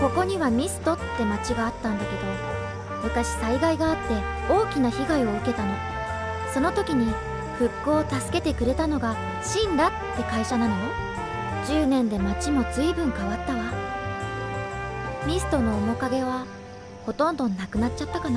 ここにはミストって町があったんだけど、昔災害があって大きな被害を受けたの。その時に復興を助けてくれたのがシンラって会社なのよ。10年で町も随分変わったわ。ミストの面影はほとんどなくなっちゃったかな。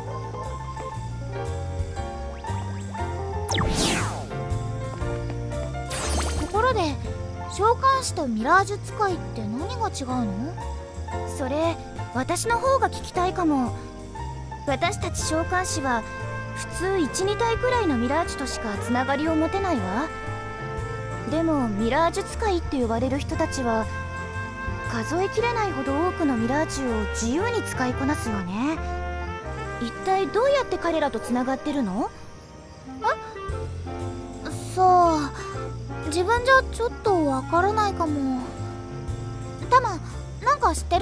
ところで召喚師とミラージュ使いって何が違うの？それ私の方が聞きたいかも。私たち召喚師は普通 1,2 体くらいのミラージュとしかつながりを持てないわ。でもミラージュ使いって呼ばれる人たちは数えきれないほど多くのミラージュを自由に使いこなすよね。一体どうやって彼らとつながってるの？そう、自分じゃちょっとわからないかも。タマ、なんか知ってる？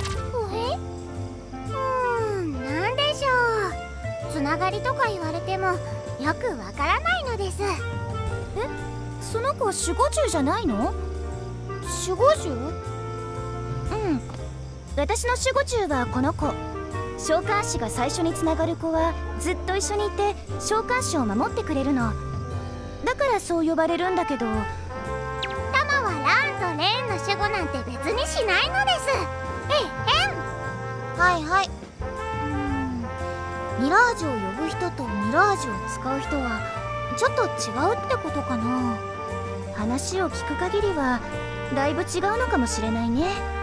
なんでしょう。つながりとか言われてもよくわからないのです。 その子守護獣じゃないの？守護獣？うん、私の守護獣はこの子。召喚師が最初につながる子はずっと一緒にいて召喚師を守ってくれるの。だからそう呼ばれるんだけど、 タマはランとレーンの守護なんて別にしないのです。 はいはい。ミラージュを呼ぶ人とミラージュを使う人はちょっと違うってことかな。話を聞く限りはだいぶ違うのかもしれないね。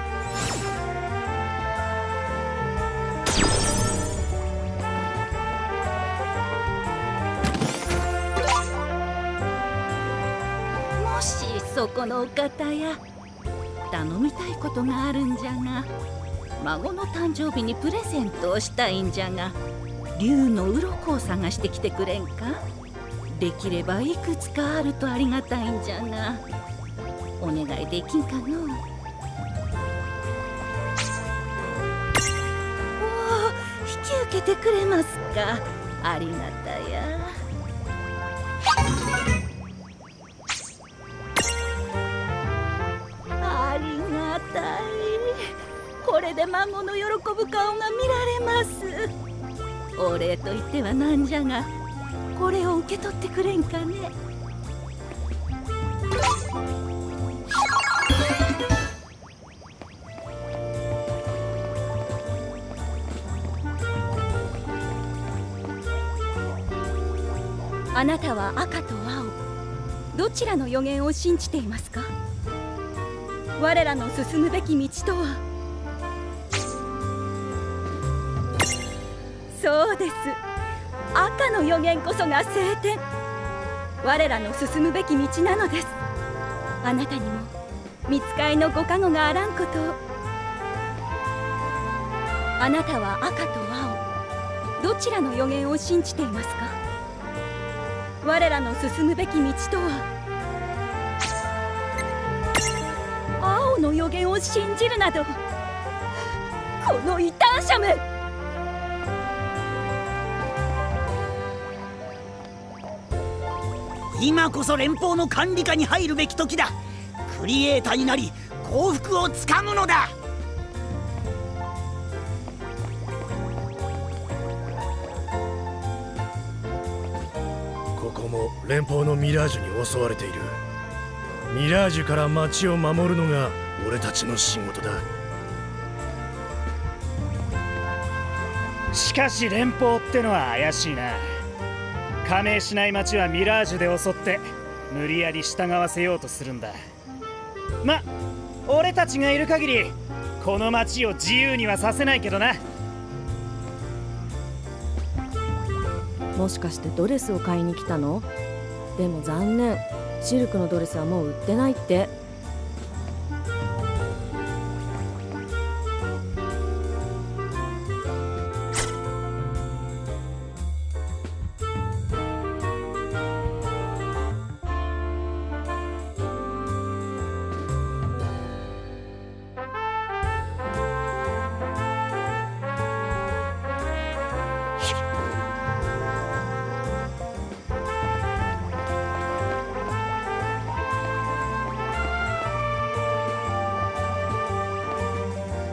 もしそこのお方や頼みたいことがあるんじゃが、孫の誕生日にプレゼントをしたいんじゃが、竜の鱗を探してきてくれんか。できればいくつかあるとありがたいんじゃが、お願いできんかのう。おお、引き受けてくれますか。ありがたや。ありがたい。これで孫の喜ぶ顔が見られます。お礼と言ってはなんじゃが、これを受け取ってくれんかね。あなたは赤と青、どちらの予言を信じていますか？我らの進むべき道とは。そうです、赤の予言こそが聖典。我らの進むべき道なのです。あなたにも見つかいのご加護があらんことを。あなたは赤と青、どちらの予言を信じていますか？我らの進むべき道とは。青の予言を信じるなど、この異端者め！ 今こそ連邦の管理下に入るべき時だ。クリエイターになり幸福をつかむのだ。 ここも連邦のミラージュに襲われている。ミラージュから町を守るのが俺たちの仕事だ。 しかし連邦ってのは怪しいな。加盟しない町はミラージュで襲って無理やり従わせようとするんだ。ま、俺たちがいる限りこの町を自由にはさせないけどな。 もしかしてドレスを買いに来たの？でも残念、シルクのドレスはもう売ってないって。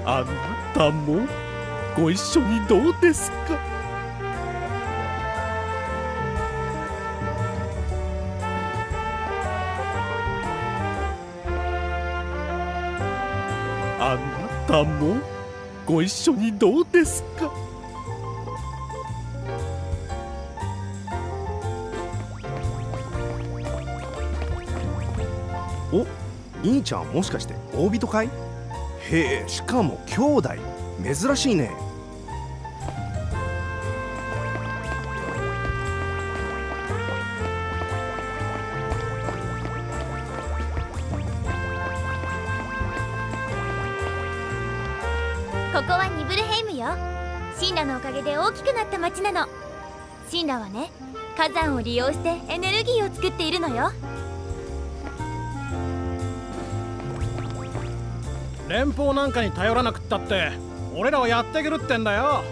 あなたもご一緒にどうですか？あなたもご一緒にどうですか？ お、兄ちゃんもしかして大人かい？へえ、しかも兄弟、珍しいね。 ここはニブルヘイムよ。シンラのおかげで大きくなった町なの。シンラはね、火山を利用してエネルギーを作っているのよ。 連邦なんかに頼らなくったって俺らはやってくるってんだよ。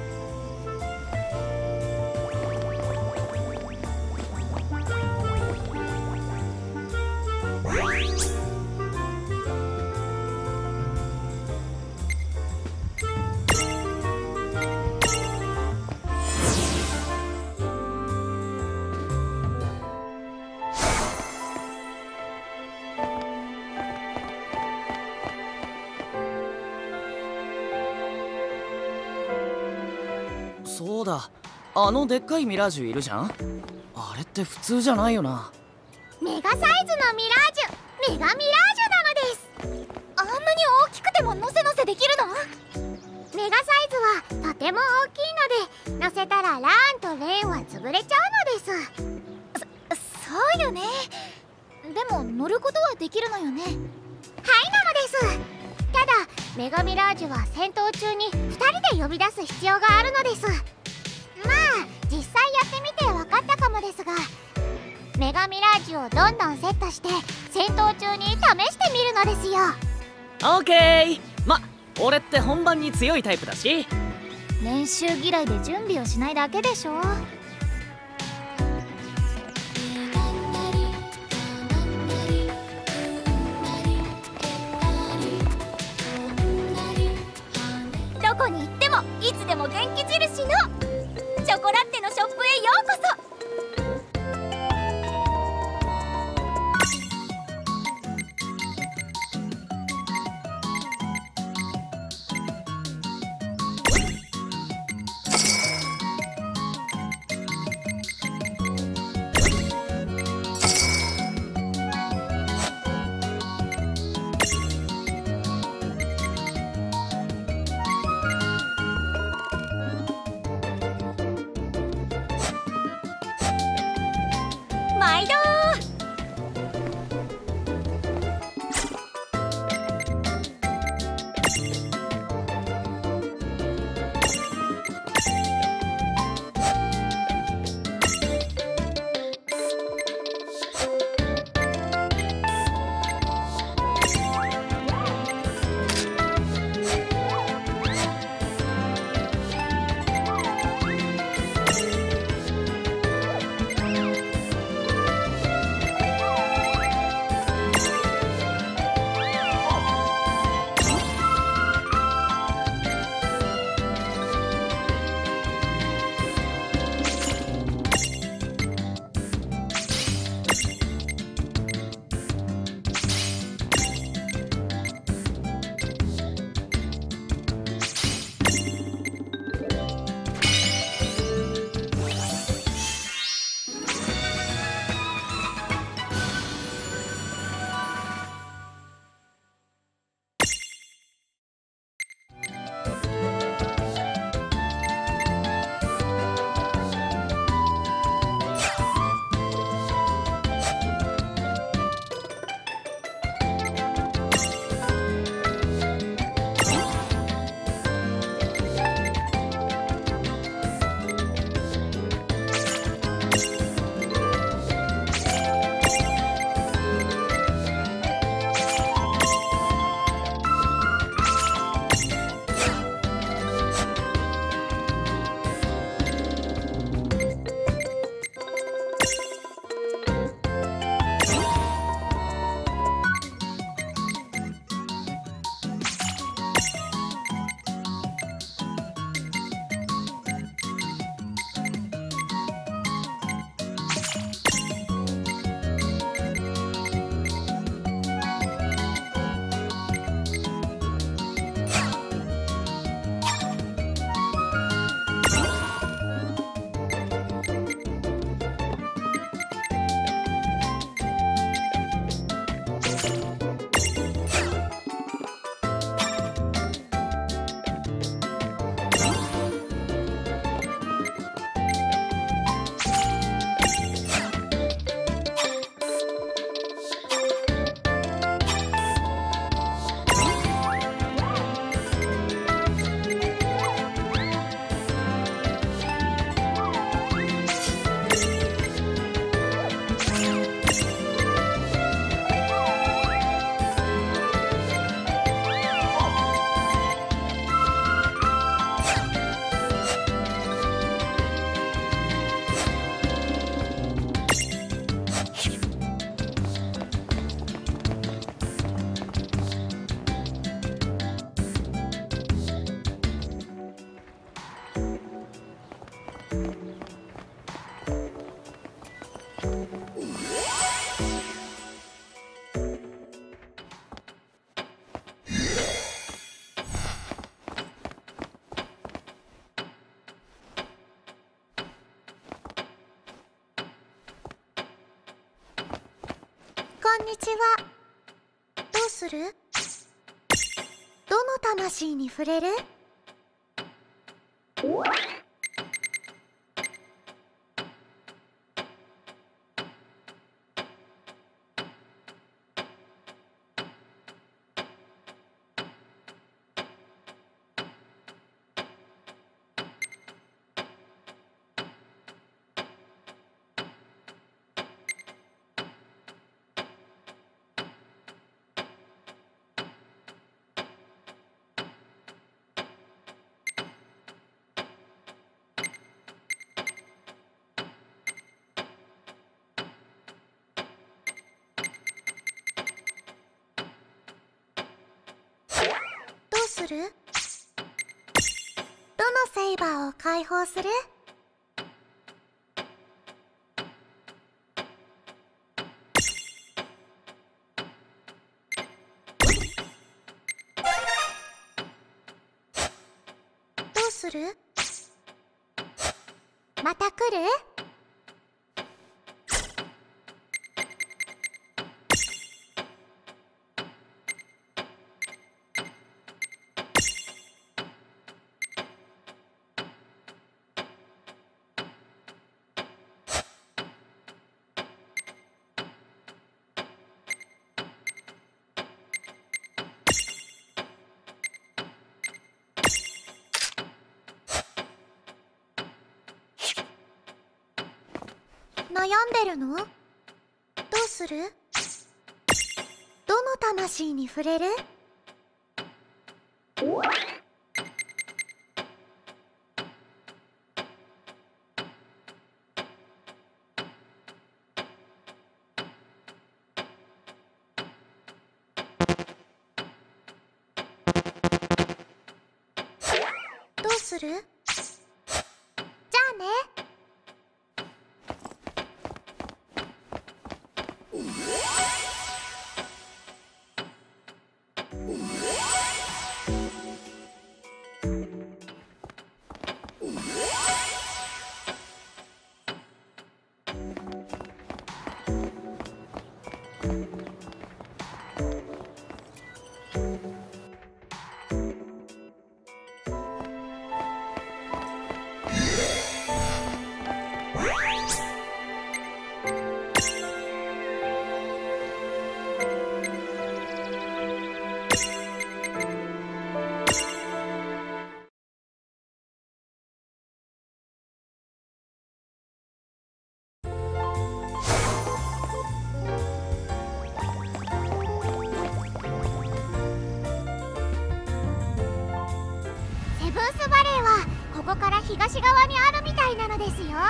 そうだ、あのでっかいミラージュいるじゃん。あれって普通じゃないよな。 メガサイズのミラージュ、メガミラージュなのです。 あんなに大きくてもノセノセできるの？ メガサイズはとても大きいので、乗せたらラーンとレーンは潰れちゃうのです。 そうよね。でも乗ることはできるのよね。 はい、なのです。ただメガミラージュは戦闘中に2人で呼び出す必要があるのです。まあ実際やってみて分かったかもですが、メガミラージュをどんどんセットして戦闘中に試してみるのですよ。 オーケー。俺って本番に強いタイプだし。 練習嫌いで準備をしないだけでしょ。どこに行ってもいつでも元気印のチョコラッテのショップへようこそ。毎度こんにちは。どうする？どの魂に触れる？どうする？どのセイバーを解放する？どうする？また来る？悩んでるの？どうする？どの魂に触れる？どうする？じゃあね。セブンスバレーはここから東側にあるみたいなのですよ。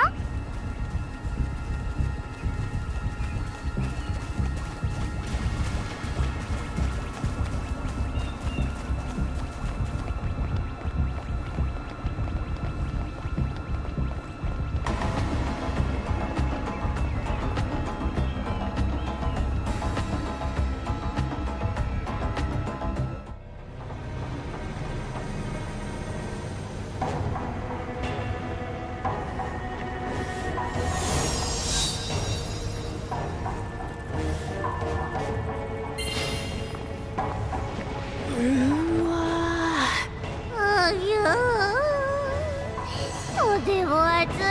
とても暑いの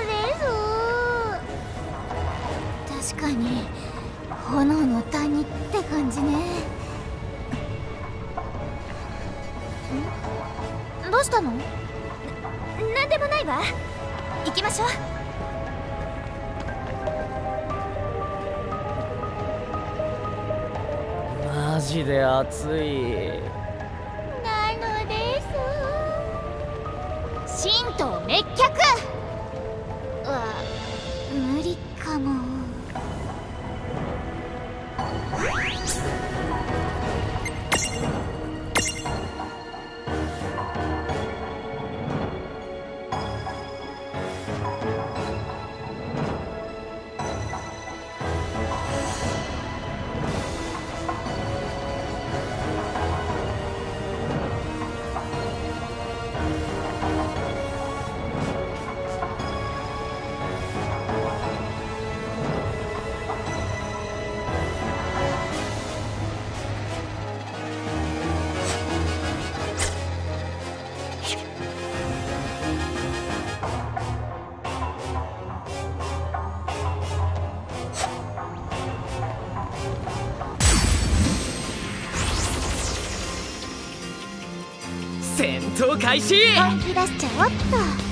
です。確かに炎の谷って感じね。どうしたの？なんでもないわ。行きましょう。 マジで暑い。 なのです。神道滅却は無理かも。 闘開始。 本気出しちゃおっと。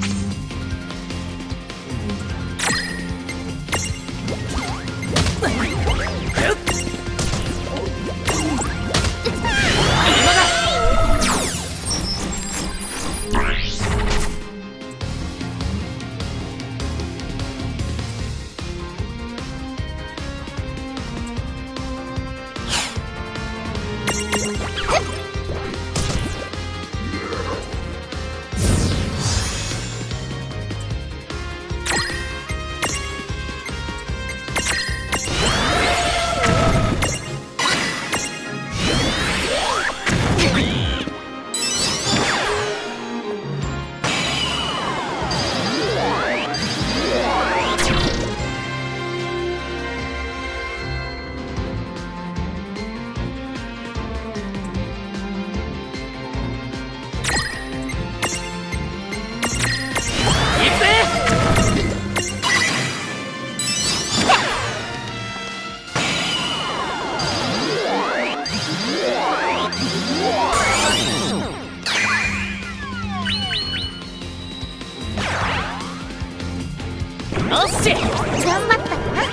よし、 頑張ったかな。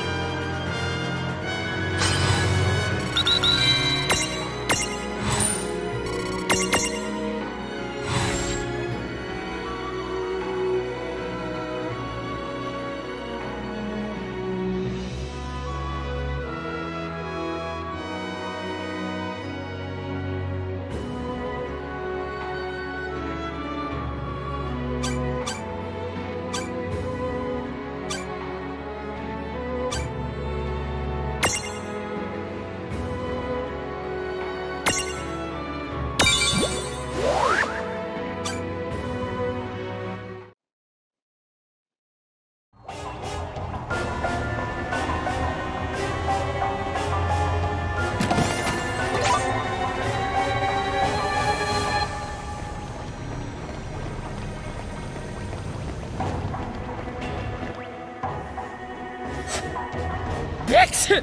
レクス。 なん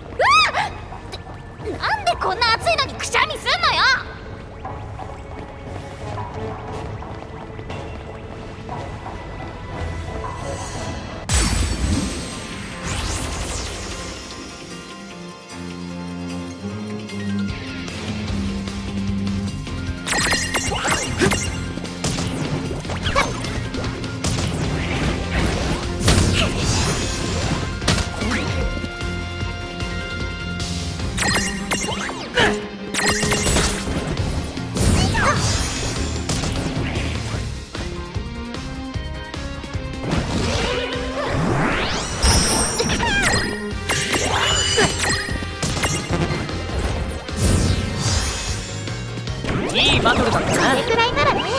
でこんな暑いのにくしゃみすんのよ。 いいバトルだったな。 これくらいならね。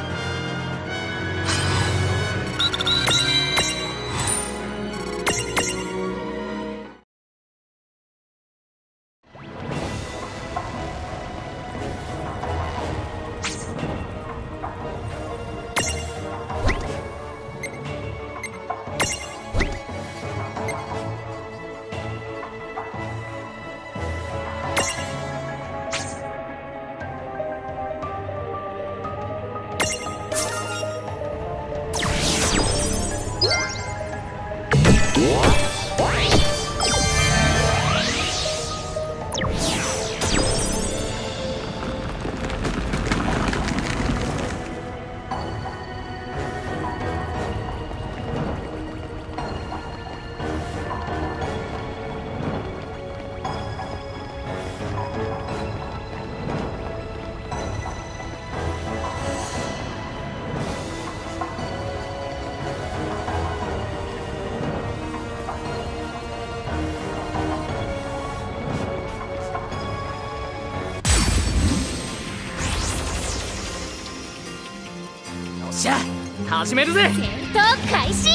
しゃ、始めるぜ。 戦闘開始。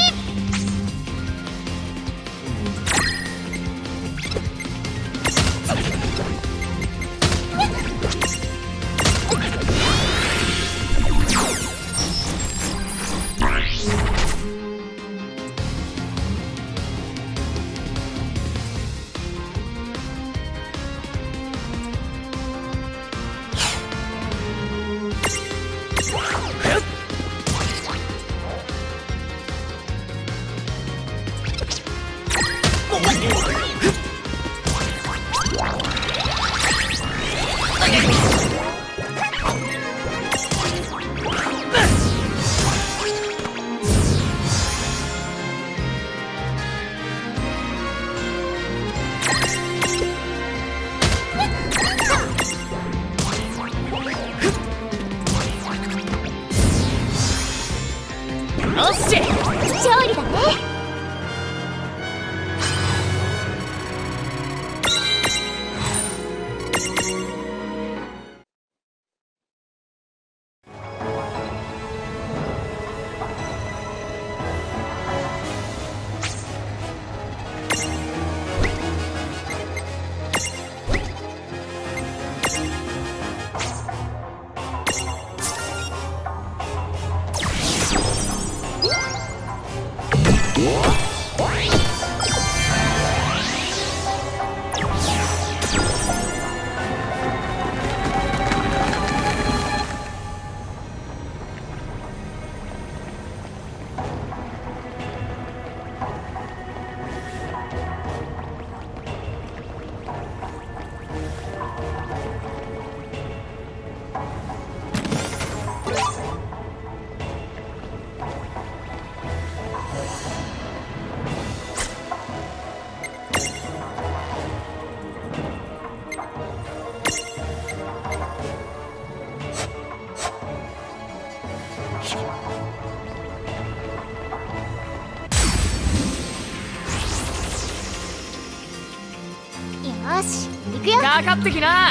よし行くよ。 かかってきな。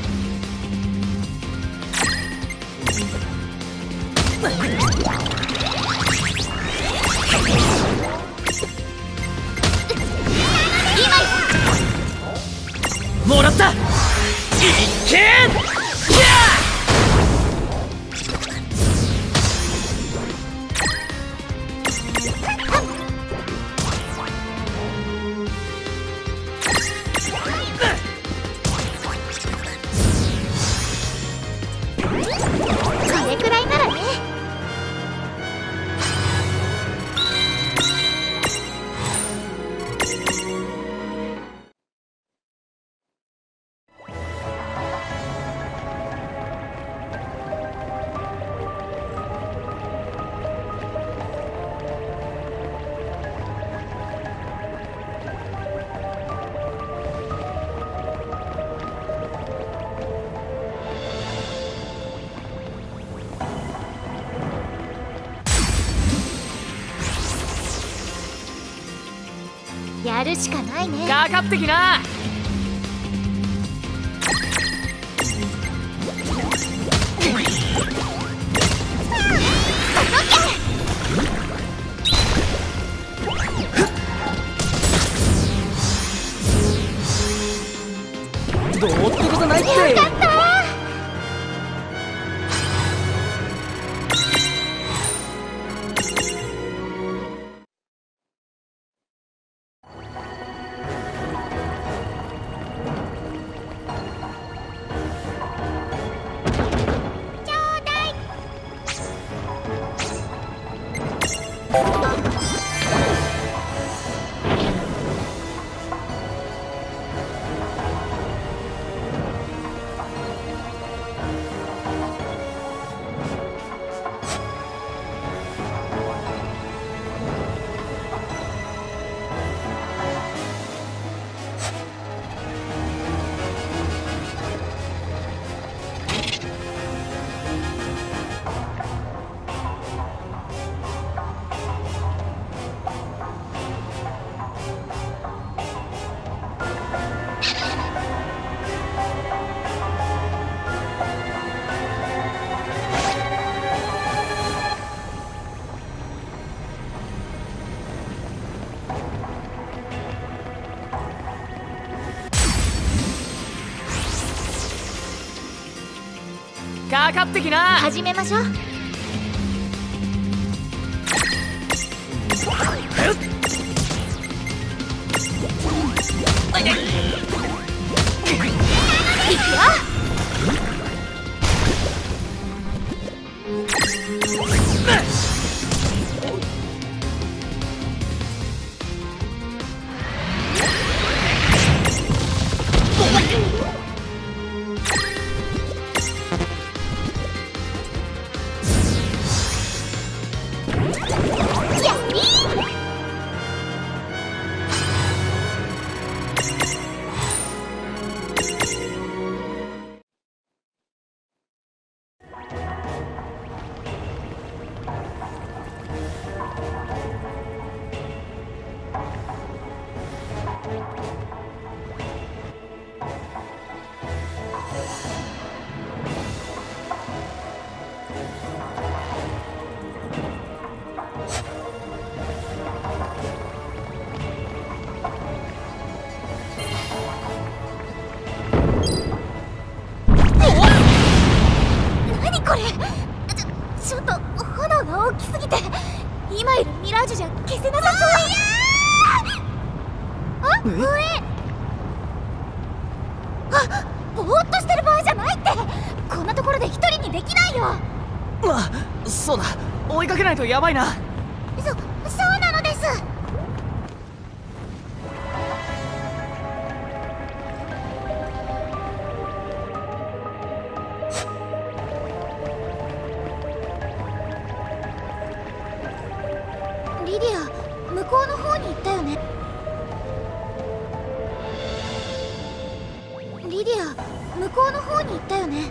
もらった。いっけー。 これくらいならね。やるしかないね。 かかってきな。どうってことないって。 よかった。 かかってきな。 始めましょう。いくよ。ちょっと炎が大きすぎて今いるミラージュじゃ消せなさそう。あ、ぼーっとしてる場合じゃないって。こんなところで一人にできないよ。 そうだ、追いかけないとやばいな。 そうなのです。リディア、向こうの方に行ったよね。リディア、向こうの方に行ったよね。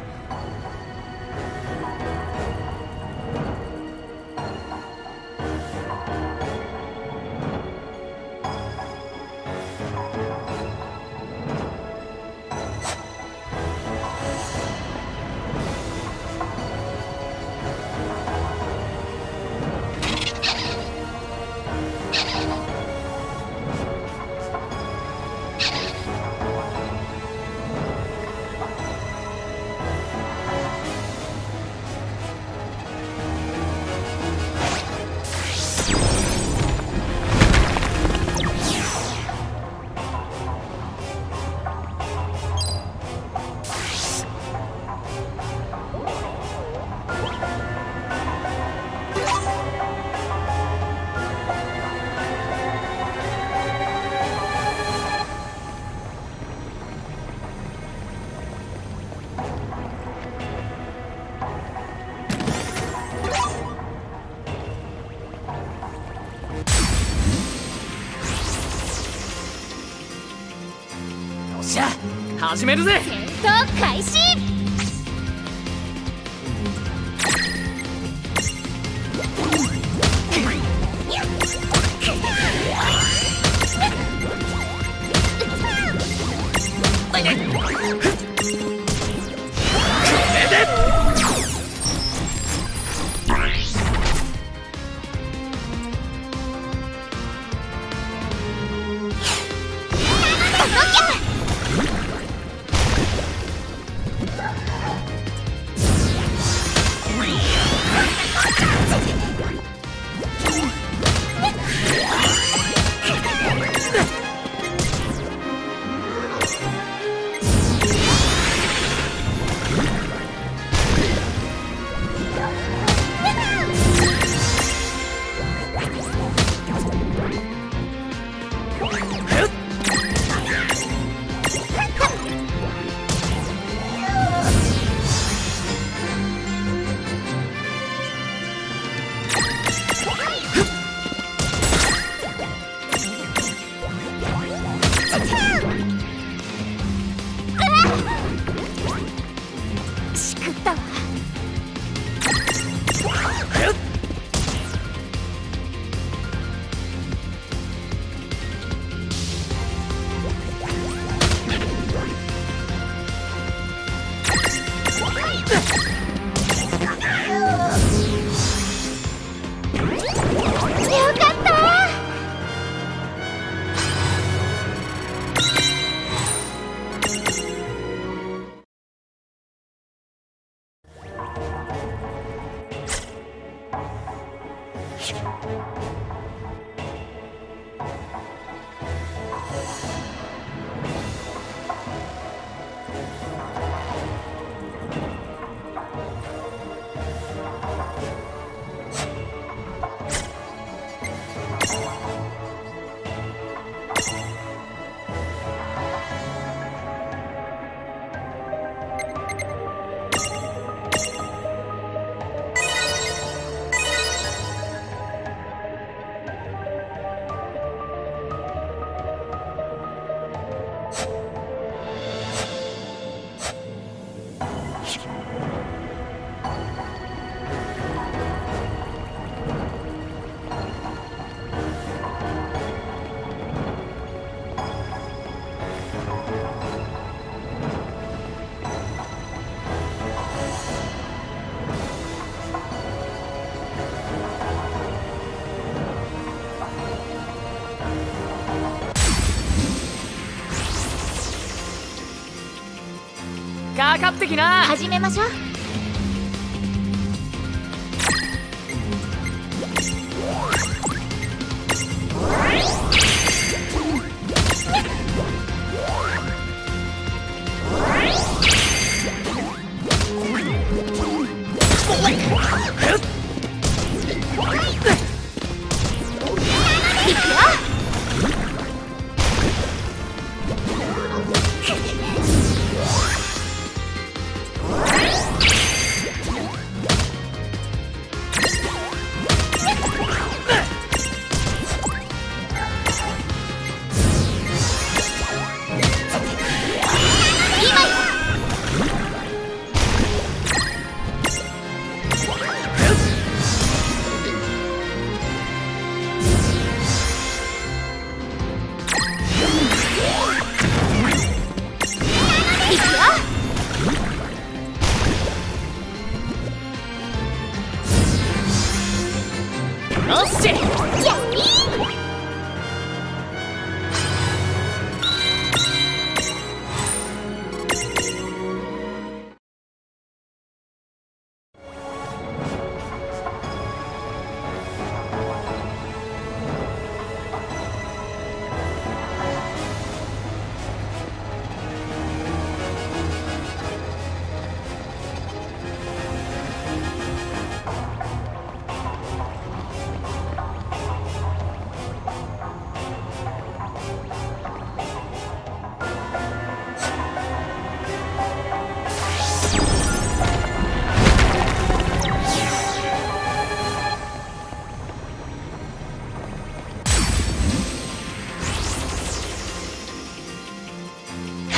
しゃ始めるぜ。 戦闘開始。 かかってきな。 始めましょう。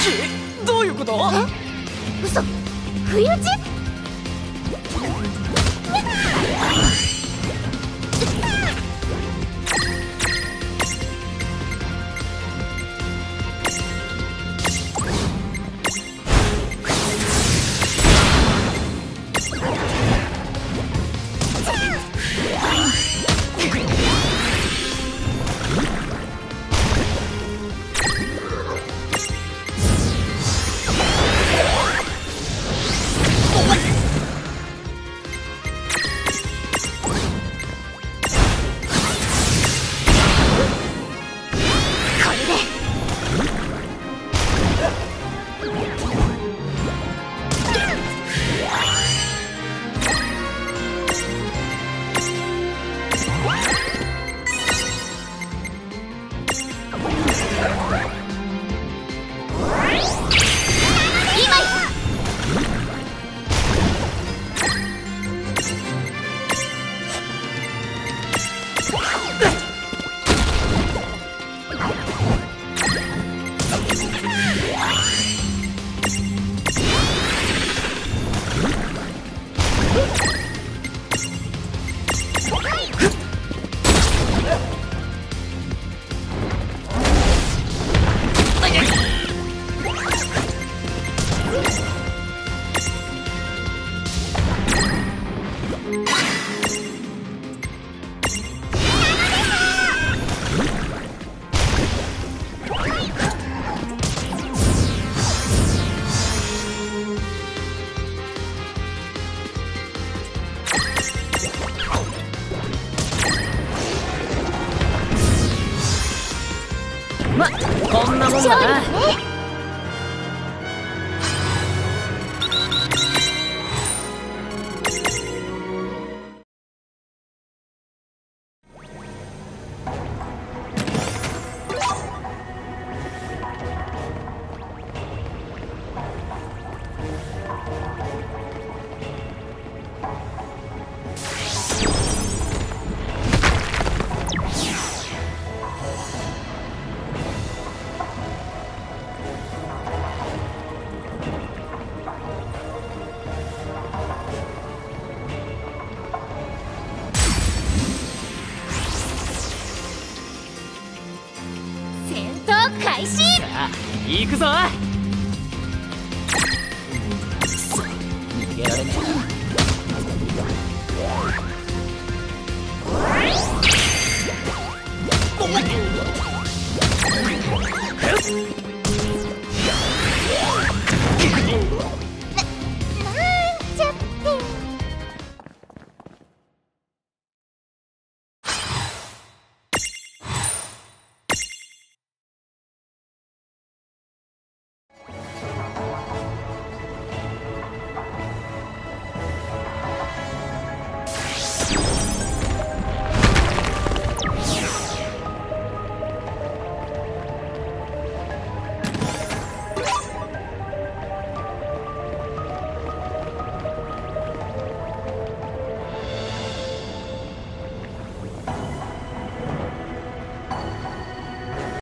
どういうこと？ 嘘、不意打ち？ ま、こんなもんだな。 開始。 さあ行くぞ。くそ、逃げられねえ。